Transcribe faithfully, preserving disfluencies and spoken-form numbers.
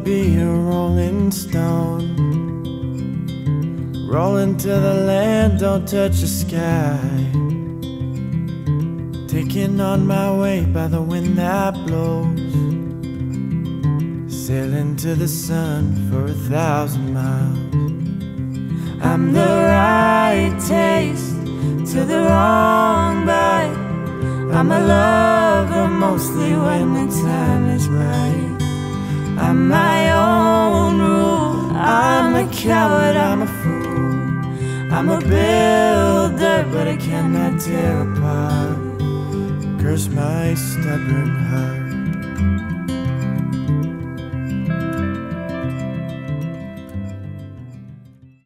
be a rolling stone, rolling to the land, don't touch the sky, taking on my way by the wind that blows, sailing to the sun for a thousand miles. I'm the right taste to the wrong bite. I'm a lover mostly when the time is right. I'm my own rule, I'm a coward, I'm a fool. I'm a builder, but I cannot tear apart. Curse my stubborn heart.